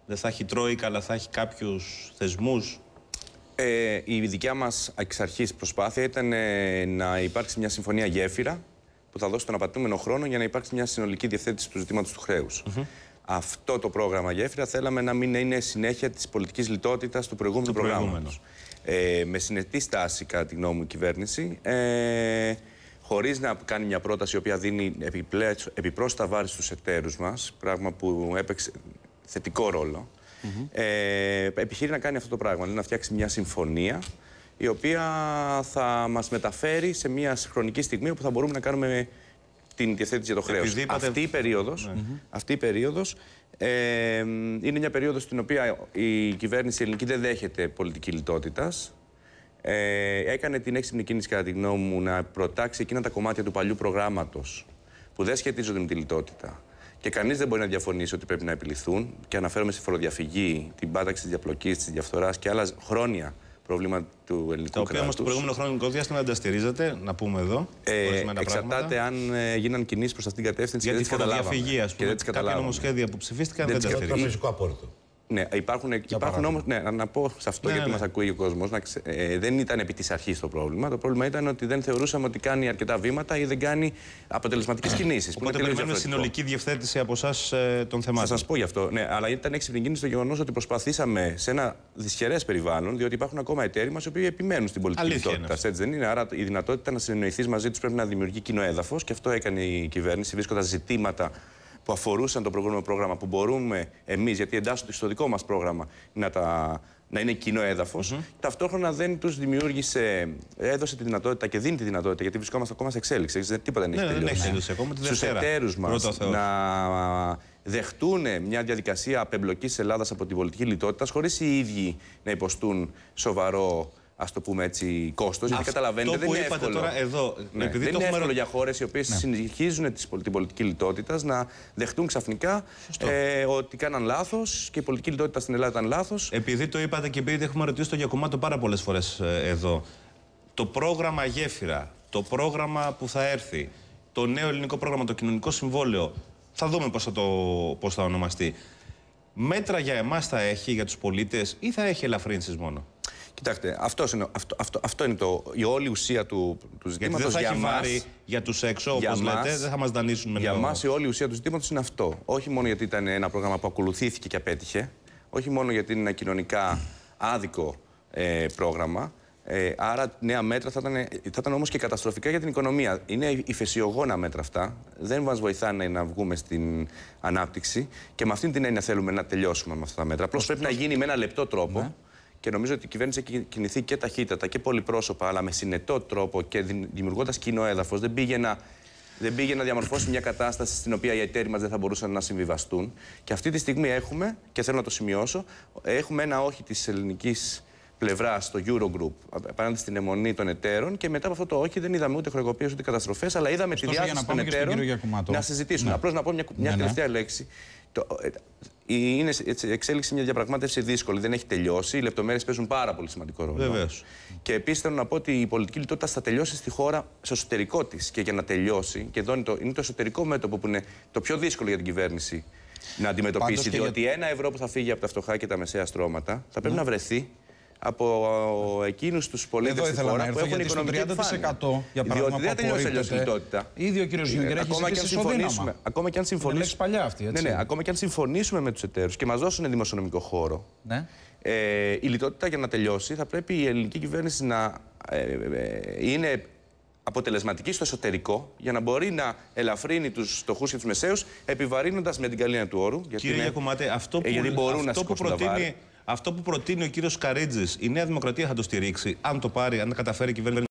δεν θα έχει τρόικα, αλλά θα έχει κάποιους θεσμούς. Η δικιά μας εξ αρχής προσπάθεια ήταν να υπάρξει μια συμφωνία γέφυρα που θα δώσει τον απαιτούμενο χρόνο για να υπάρξει μια συνολική διευθέτηση του ζητήματος του χρέους. Αυτό το πρόγραμμα γέφυρα θέλαμε να μην είναι συνέχεια της πολιτικής λιτότητας του προηγούμενου προγράμματος. Με συνετή στάση, κατά τη γνώμη μου, η κυβέρνηση, χωρίς να κάνει μια πρόταση η οποία δίνει επιπρόσθετα βάρη στους εταίρους μας, πράγμα που έπαιξε θετικό ρόλο, επιχείρει να κάνει αυτό το πράγμα, δηλαδή να φτιάξει μια συμφωνία η οποία θα μας μεταφέρει σε μια χρονική στιγμή όπου θα μπορούμε να κάνουμε την διευθέτηση για το χρέος. Αυτή η περίοδος είναι μια περίοδος στην οποία η κυβέρνηση ελληνική δεν δέχεται πολιτική λιτότητας. Έκανε την έξυπνη κίνηση, κατά τη γνώμη μου, να προτάξει εκείνα τα κομμάτια του παλιού προγράμματος που δεν σχετίζονται με τη λιτότητα. Και κανείς δεν μπορεί να διαφωνήσει ότι πρέπει να επιληθούν. Και αναφέρομαι στη φοροδιαφυγή, την πάταξη της διαπλοκής, της διαφθοράς και άλλα χρόνια προβλήματα του ελληνικού κράτους. Τα οποία όμως το προηγούμενο χρονικό διάστημα δεν τα στηρίζετε, να πούμε εδώ. Εξαρτάται αν γίναν κινήσεις προς αυτήν την κατεύθυνση. Για τη φοροδιαφυγή, ας πούμε, κάποια νομοσχέδια που ψηφίστηκαν δεν τα στηρίζετε. Το φυσικό απόρριτο. Ναι, υπάρχουν όμως, να πω σε αυτό γιατί μας ακούει ο κόσμος, δεν ήταν επί της αρχής το πρόβλημα. Το πρόβλημα ήταν ότι δεν θεωρούσαμε ότι κάνει αρκετά βήματα ή δεν κάνει αποτελεσματικές κινήσεις. Οπότε περιμένουμε συνολική διευθέτηση από εσάς των θεμάτων. Θα σας πω γι' αυτό. Ναι, αλλά ήταν έξυπνη κίνηση το γεγονός ότι προσπαθήσαμε σε ένα δυσχερές περιβάλλον, διότι υπάρχουν ακόμα εταίροι μας οι οποίοι επιμένουν στην πολιτική λιτότητα. Έτσι δεν είναι? Άρα η δυνατότητα να συνεννοηθείς μαζί τους πρέπει να δημιουργεί κοινό έδαφος και αυτό έκανε η κυβέρνηση, βρίσκοντας ζητήματα που αφορούσαν το προηγούμενο πρόγραμμα που μπορούμε εμείς, γιατί εντάσσονται στο δικό μας πρόγραμμα, να είναι κοινό έδαφος. Ταυτόχρονα δεν τους δημιούργησε, έδωσε τη δυνατότητα και δίνει τη δυνατότητα, γιατί βρισκόμαστε ακόμα σε εξέλιξη. Τίποτα δεν έχει τελειώσει. Στους εταίρους μας να δεχτούν μια διαδικασία απεμπλοκής της Ελλάδας από την πολιτική λιτότητα, χωρίς οι ίδιοι να υποστούν σοβαρό, ας το πούμε έτσι, κόστος. Γιατί καταλαβαίνετε, δεν είναι εύκολο. Τώρα εδώ, δεν είναι εύκολο για χώρες οι οποίες συνεχίζουν την πολιτική λιτότητα να δεχτούν ξαφνικά ότι κάναν λάθος και η πολιτική λιτότητα στην Ελλάδα ήταν λάθος. Επειδή το είπατε και επειδή έχουμε ρωτήσει το Γιακουμάτο πάρα πολλές φορές εδώ, το πρόγραμμα γέφυρα, το πρόγραμμα που θα έρθει, το νέο ελληνικό πρόγραμμα, το κοινωνικό συμβόλαιο, θα δούμε πώς θα ονομαστεί. Μέτρα για εμάς θα έχει, για τους πολίτες, ή θα έχει ελαφρύνσεις μόνο? Κοιτάξτε, αυτό είναι η όλη ουσία του ζητήματος. Γιατί δεν θα έχει βάρη για τους έξω, όπως λέτε, δεν θα μας δανείσουν με Για μας η όλη ουσία του ζητήματος είναι αυτό. Όχι μόνο γιατί ήταν ένα πρόγραμμα που ακολουθήθηκε και απέτυχε, όχι μόνο γιατί είναι ένα κοινωνικά άδικο πρόγραμμα, άρα νέα μέτρα θα ήταν όμως και καταστροφικά για την οικονομία. Είναι υφεσιογόνα μέτρα αυτά, δεν μας βοηθάνε να βγούμε στην ανάπτυξη και με αυτήν την έννοια θέλουμε να τελειώσουμε με αυτά τα μέτρα. Απλώς πρέπει να γίνει με ένα λεπτό τρόπο. Και νομίζω ότι η κυβέρνηση έχει κινηθεί και ταχύτατα και πολυπρόσωπα, αλλά με συνετό τρόπο και δημιουργώντας κοινό έδαφος. Δεν πήγε να διαμορφώσει μια κατάσταση στην οποία οι εταίροι μας δεν θα μπορούσαν να συμβιβαστούν. Και αυτή τη στιγμή έχουμε, και θέλω να το σημειώσω, έχουμε ένα όχι της ελληνικής πλευράς στο Eurogroup απέναντι στην αιμονή των εταίρων. Και μετά από αυτό το όχι δεν είδαμε ούτε χρεοκοπίες ούτε καταστροφές, αλλά είδαμε τη διάθεση των εταίρων να συζητήσουν. Απλώς να πω μια τελευταία λέξη. Είναι εξέλιξη μια διαπραγμάτευση δύσκολη, δεν έχει τελειώσει. Οι λεπτομέρειες παίζουν πάρα πολύ σημαντικό ρόλο. Βεβαίως. Και επίσης θέλω να πω ότι η πολιτική λιτότητα θα τελειώσει στη χώρα στο εσωτερικό της. Και για να τελειώσει, και εδώ είναι το εσωτερικό μέτωπο που είναι το πιο δύσκολο για την κυβέρνηση να αντιμετωπίσει. Διότι ένα ευρώ που θα φύγει από τα φτωχά και τα μεσαία στρώματα θα πρέπει να βρεθεί από εκείνους τους πολίτες στη χώρα που έχουν οικονομική επιφάνεια. Διότι δεν τελειώσει αλλιώς η λιτότητα. Ήδη ο κύριος Γιούγκερ έχει ζητήσει ισοδύναμα. Ακόμα και αν συμφωνήσουμε. Παλιά αυτή, έτσι. Ναι, ακόμα και αν συμφωνήσουμε με τους εταίρους και μας δώσουν δημοσιονομικό χώρο, η λιτότητα για να τελειώσει θα πρέπει η ελληνική κυβέρνηση να είναι αποτελεσματική στο εσωτερικό για να μπορεί να ελαφρύνει τους φτωχούς και τους μεσαίους, επιβαρύνοντας με την καλή έννοια του όρου. Κύριε Γιακουμάτε, αυτό που προτείνει ο κύριος Καρίτζης, η Νέα Δημοκρατία θα το στηρίξει, αν το πάρει, αν καταφέρει η κυβέρνηση